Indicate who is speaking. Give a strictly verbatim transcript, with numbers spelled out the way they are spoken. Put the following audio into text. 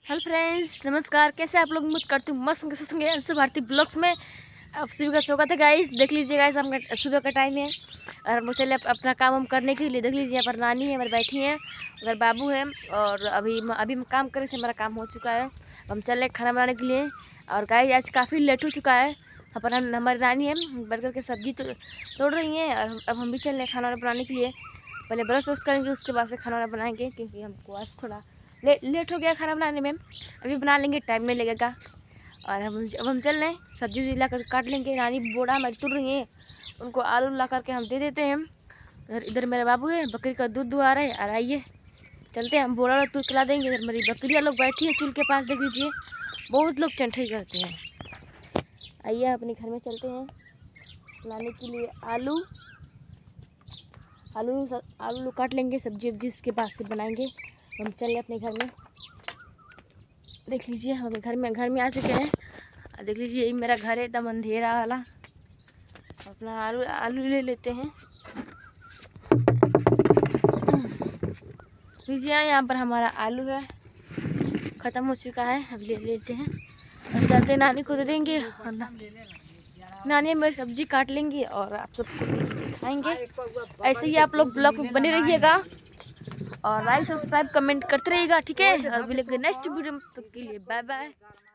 Speaker 1: Hello friends, नमस्कार। कैसे आप लोग? उम्मीद करती हूँ मस्त होंगे, होंगे अंशु भारती ब्लॉग्स में आप सभी का स्वागत है गाइस। देख लीजिए गाइस, हम सुबह का टाइम है और हम चले अपना काम हम करने के लिए। देख लीजिए यहाँ पर नानी है हमारी बैठी है, उधर बाबू है और अभी अभी हम काम कर रहे थे, हमारा काम हो चुका है। हम चल रहे खाना बनाने के लिए और गाइस आज काफ़ी लेट हो चुका है। यहाँ पर हम हमारी नानी है बर्गर की सब्जी तो तोड़ रही हैं और अब हम भी चल रहे खाना बनाने के लिए। पहले ब्रश वश करेंगे, उसके बाद से खाना बनाएंगे क्योंकि हमको आज थोड़ा ले, लेट हो गया खाना बनाने में। अभी बना लेंगे, टाइम नहीं लगेगा। और हम अब हम चल रहे हैं, सब्जी वब्जी ला कर काट लेंगे। रानी बोड़ा हमारी तुर रही है, उनको आलू ला करके हम दे देते हैं। इधर इधर मेरा बाबू है, बकरी का दूध दुआ रहे। और आइए चलते हैं, हम बोड़ा वाला दूध खिला देंगे। इधर मेरी बकरियाँ लोग बैठी है चूल्हे के पास, देख लीजिए बहुत लोग चंठई करते हैं। आइए अपने घर में चलते हैं लाने के लिए आलू आलू आलू काट लेंगे, सब्जी वब्जी उसके बाद से बनाएंगे। हम चल रहे अपने घर में। देख लीजिए हम घर में घर में आ चुके हैं। देख लीजिए ये मेरा घर है एकदम अंधेरा वाला। अपना आलू आलू ले लेते हैं। लीजिए यहाँ पर हमारा आलू है, ख़त्म हो चुका है। अब ले लेते हैं और चलते नानी को दे देंगे और ना, नानी मेरी सब्जी काट लेंगी और आप सबको दिखाएंगे। ऐसे ही आप लोग ब्लॉग में बने रहिएगा और लाइक सब्सक्राइब कमेंट करते रहिएगा, ठीक है। और मिलेंगे नेक्स्ट वीडियो में, तब के लिए बाय बाय।